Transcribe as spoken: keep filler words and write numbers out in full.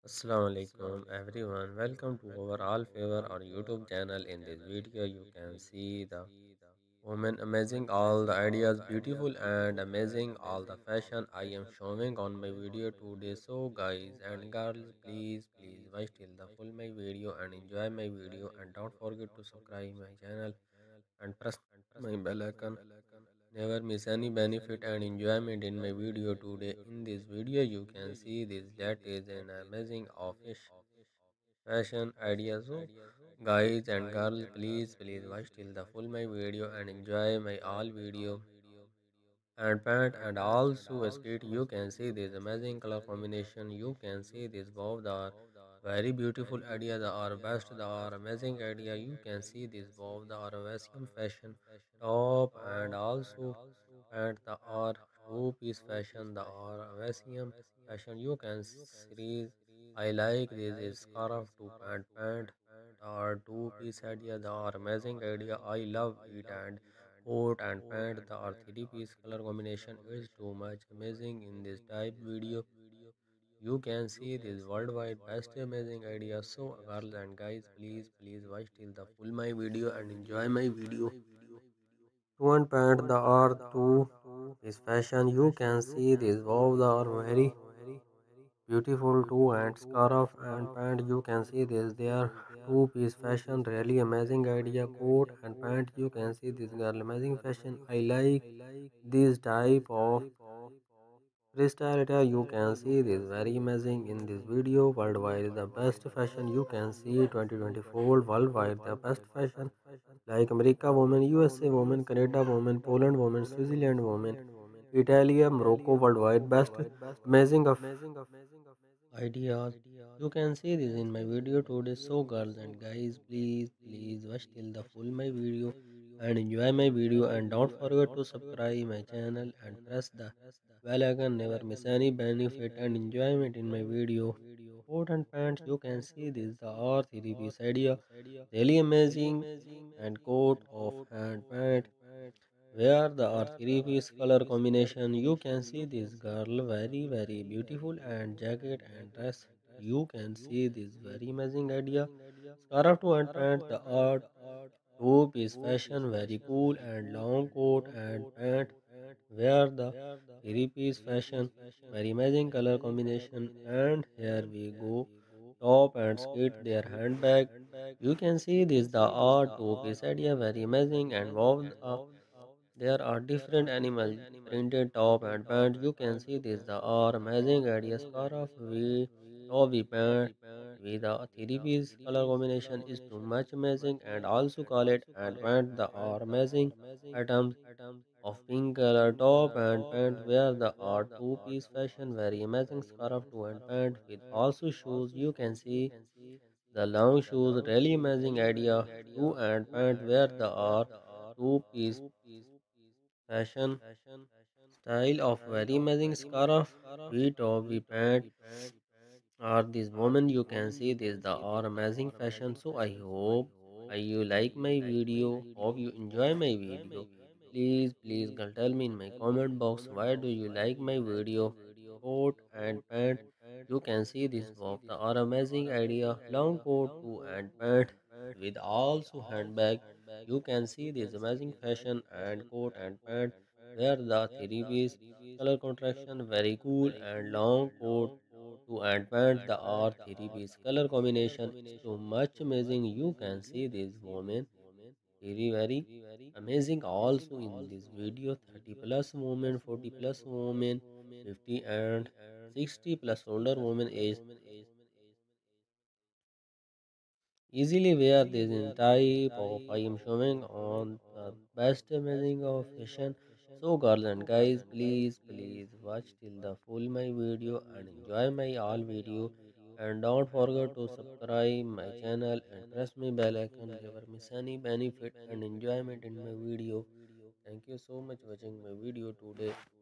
Assalamu alaikum everyone. Welcome to our all favor our YouTube channel. In this video, you can see the woman amazing, all the ideas beautiful and amazing, all the fashion I am showing on my video today. So guys and girls, please please watch till the full my video and enjoy my video, and don't forget to subscribe my channel and press my bell icon. Never miss any benefit and enjoyment in my video today. In this video, you can see this that is an amazing office fashion idea. So, guys and girls, please please watch till the full my video and enjoy my all video and pant and also skirt. You can see this amazing color combination. You can see this both are very beautiful idea. The are best, the are amazing idea. You can see this both the are Western fashion top and also and the are two piece fashion. The are Western fashion. You can see I like this is scarf to pant pant. The are two piece idea. The are amazing idea. I love it. And coat and pant, the or three piece color combination is too much amazing in this type video. You can see this worldwide best amazing idea. So girls and guys, please please watch till the full my video and enjoy my video. Two and pant, the are two piece fashion. You can see this wow, the are very beautiful too, and scarf and pant. You can see this they are two piece fashion, really amazing idea. Coat and pant, you can see this girl amazing fashion. I like this type of freestyle attire. You can see this very amazing in this video. Worldwide the best fashion. You can see twenty twenty-four worldwide the best fashion, like America woman, USA woman, Canada woman, Poland woman, Switzerland woman, Italy, Morocco. Worldwide best amazing of ideas. You can see this in my video today. So girls and guys, please please watch till the full my video and enjoy my video, and don't forget to subscribe my channel and press the bell icon. Never miss any benefit and enjoyment in my video. Coat and pants, you can see this the R three piece idea, really amazing, and coat of and pant where the are three piece color combination. You can see this girl very very beautiful, and jacket and dress. You can see this very amazing idea. Scarf to and pant, the art two piece fashion, very cool, and long coat and pant where the three piece fashion, very amazing color combination. And here we go, top and skirt, their handbag. You can see this the art two piece idea, very amazing, and wow, uh, there are different animal printed top and pant. You can see this the are amazing idea. Scarf we top we pant with the three piece color combination is too much amazing, and also call it and pant the are amazing items of pink color top and pant where the are two piece fashion, very amazing scarf to and pant with also shoes. You can see the long shoes, really amazing idea. Two and pant where the are two piece fashion style of very amazing scarf. We top, we pant are this woman. You can see this the are amazing fashion. So I hope uh, you like my video. Hope you enjoy my video. Please, please girl, tell me in my comment box why do you like my video. Coat and pant. You can see this both the are amazing idea. Long coat too and pant with also handbag. You can see this amazing fashion and coat and pant where the three piece color contraction very cool, and long coat to advance the R three piece color combination is too much amazing. You can see this woman very very amazing also in this video. thirty plus woman, forty plus woman, fifty and sixty plus older woman age easily wear this in type of I am showing on the best amazing of fashion. So girls and guys, please please watch till the full my video and enjoy my all video, and don't forget to subscribe my channel and press my bell icon. Never miss any benefit and enjoyment in my video. Thank you so much watching my video today.